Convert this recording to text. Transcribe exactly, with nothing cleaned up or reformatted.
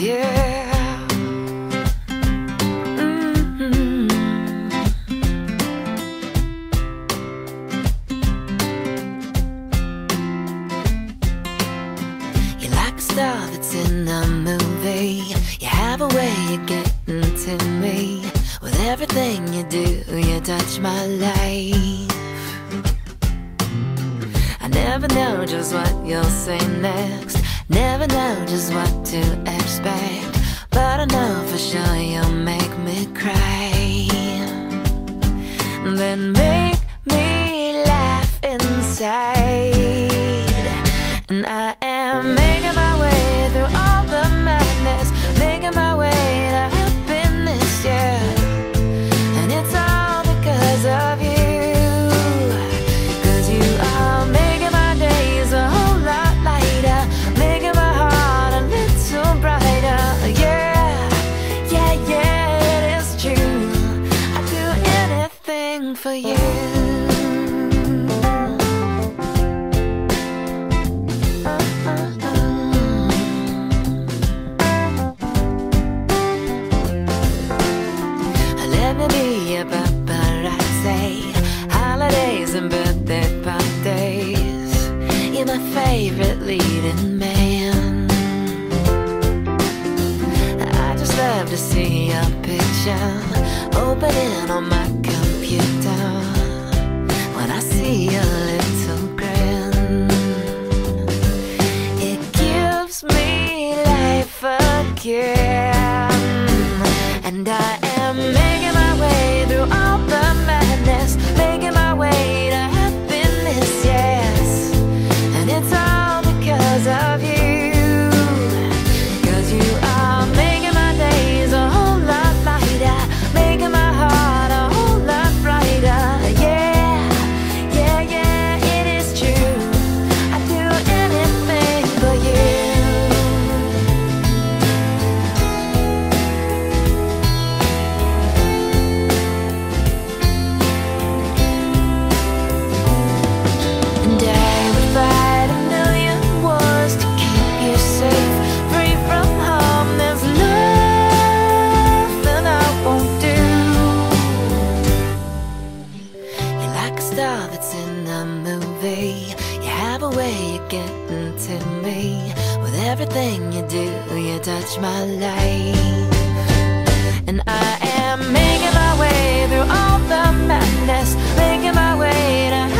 yeah. Mm-hmm. You're like a star that's in a movie. You have a way of getting to me. With everything you do, you touch my life. I never know just what you'll say next, never know just what to expect, but I know for sure you'll make me cry. Then make me laugh inside. And I am making my way through all the madness, making my way to happiness, yeah. And it's all because of you. For you, let me be a paparazzi. Holidays and birthday parties, you're my favorite leading man. I just love to see your picture opening on my computer when I see your little grin. It gives me life again. And I am making my way through all the madness, making my way to happiness, yes. And it's all because of you. Cause you are making my days a whole lot lighter, making my heart a whole lot brighter, yeah. Yeah, yeah, it is true. I'd do anything for you. And I would fight a million wars to keep you safe, free from harm. There's nothing I won't do. You're like a star that's in a movie. You have a way of getting to me. With everything you do, you touch my life. And I am making my way through all the madness, making my way to